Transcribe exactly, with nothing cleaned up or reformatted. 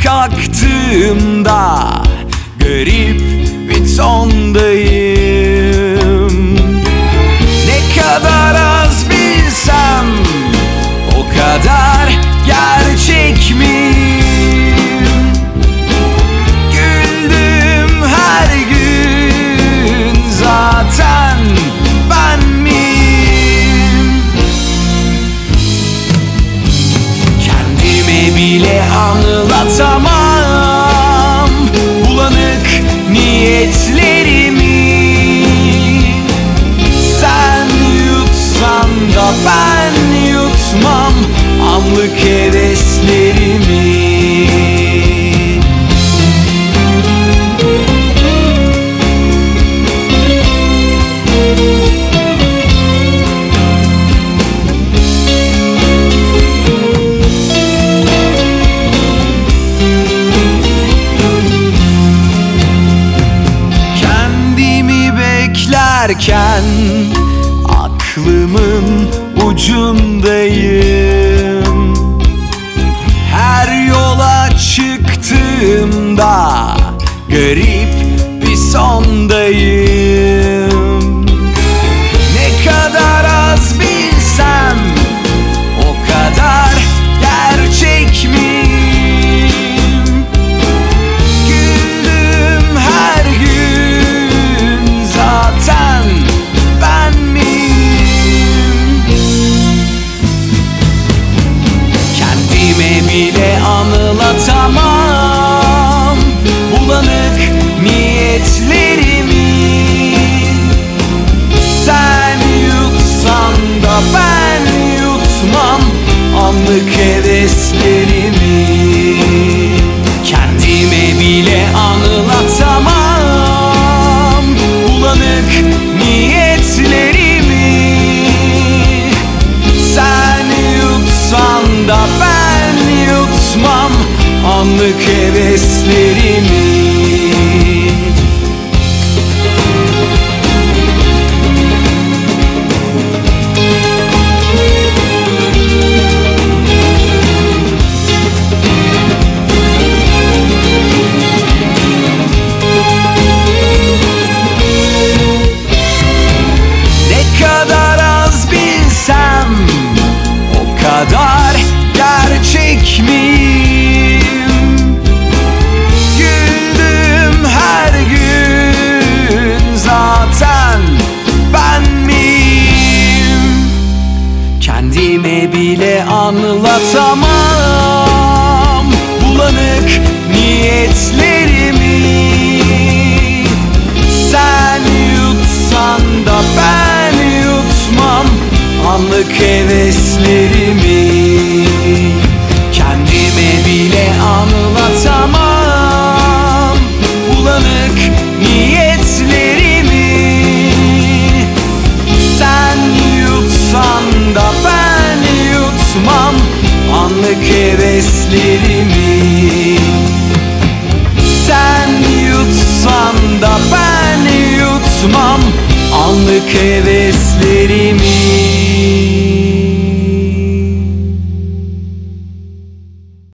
kalktığımda garip bir tondayım. Ne kadar az bilsem o kadar gerçek miyim? Güldüm her gün, zaten ben miyim? Kendime bile anlatamam bulanık niyetlerimi. Sen yutsan da ben yutmam anlık heveslerimi. Beklerken aklımın ucundayım. Her yola çıktığımda garip bir sondayım. Ne kadar az bilsem o kadar gerçek miyim? Güldüm her gün, zaten ben miyim? Kendime bile anlatamam bulanık niyetlerimi. Sen yutsan da ben yutmam anlık heveslerimi. Kendime bile anlatamam bulanık niyetlerimi. Sen yutsan da ben yutmam anlık heveslerimi. O kadar gerçek miyim? Güldüm her gün, zaten ben miyim? Kendime bile anlatamam bulanık niyetlerimi. Sen yutsan da ben yutmam anlık heveslerimi. Kendime bile anlatamam bulanık niyetlerimi. Sen yutsan da ben yutmam anlık heveslerimi. Sen yutsan da ben yutmam anlık heveslerimi.